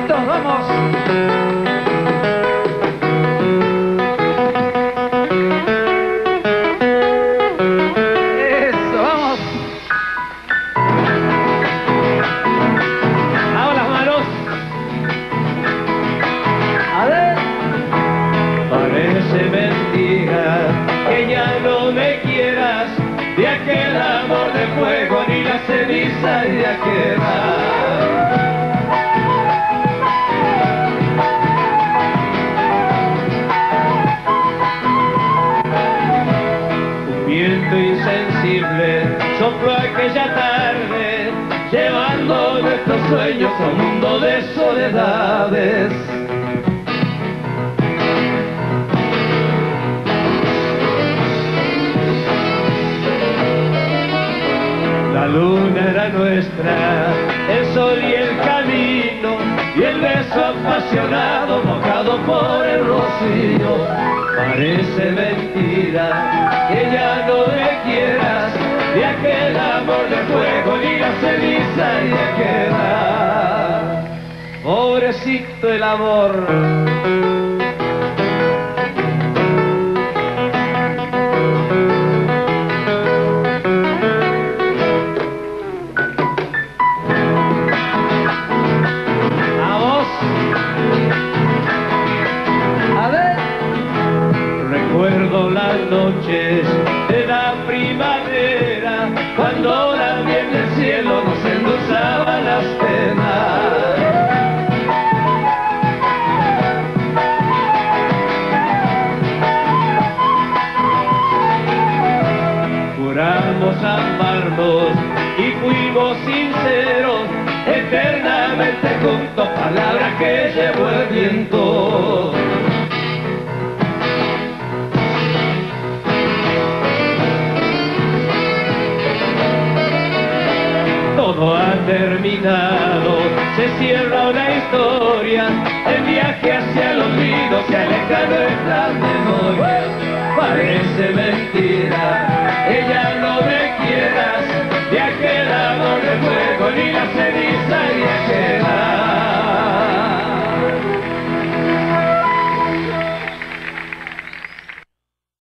Carlitos, vamos. Eso, vamos. Hago las manos. A ver. Parece mentira que ya no me quieras, de aquel amor de fuego ni la ceniza ya queda. Un viento insensible sopló aquella tarde, llevando nuestros sueños a un mundo de soledades. La luna era nuestra, el sol y el camino, y el beso apasionado mojado por el rocío. Parece mentira que ya no me quieras, de aquel amor de fuego ni la ceniza ya queda. Pobrecito el amor. Recuerdo las noches de la primavera, cuando la miel del cielo nos endulzaba las penas. Juramos amarnos y fuimos sinceros, eternamente juntos, palabras que llevó el viento. Todo ha terminado, se cierra una historia, el viaje hacia el olvido se aleja nuestras memorias. Parece mentira, ella no me quieras, de aquel amor de fuego ni la ceniza y aquel